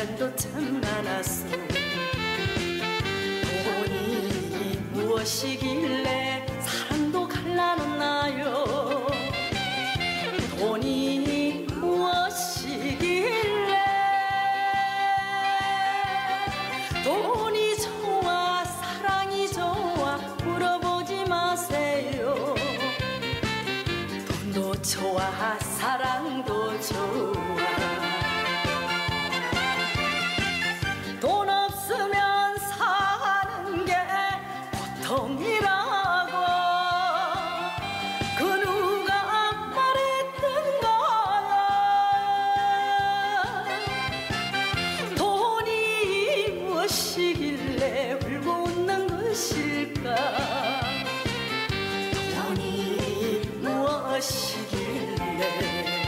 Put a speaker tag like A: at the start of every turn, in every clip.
A: 사연도 참 많았어. 돈이 무엇이길래 사랑도 갈라놓나요? 돈이 무엇이길래 돈이 좋아 사랑이 좋아 물어보지 마세요. 돈도 좋아 사랑도 좋아. 돈 없으면 사는 게 고통이라고 그 누가 말했던 거야. 돈이 무엇이길래 울고 웃는 것일까? 돈이 무엇이길래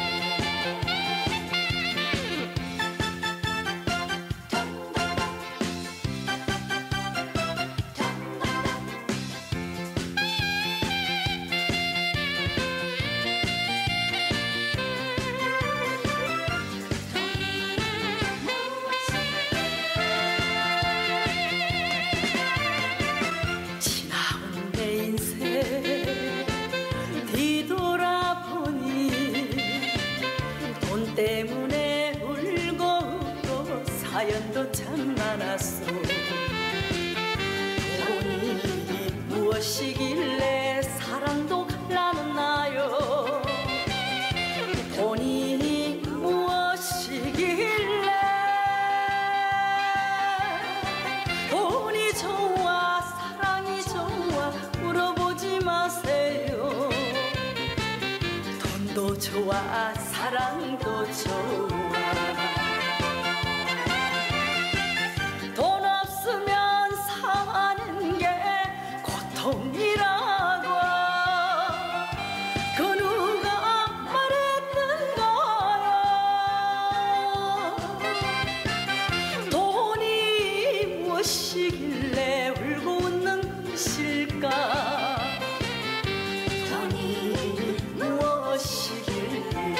A: 때문에 울고 웃고 사연도 참 많았어. 돈이 무엇이길래 사랑도 갈라놓나요? 돈이 무엇이길래 돈이 좋아 사랑이 좋아 물어보지 마세요. 돈도 좋아 사랑도 좋아. 돈 없으면 사는 게 고통이라고 그 누가 말했던 거야. 돈이 무엇이길래 울고 웃는 것일까? 돈이 무엇이길래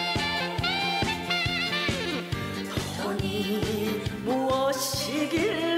A: 돈이 무엇이길래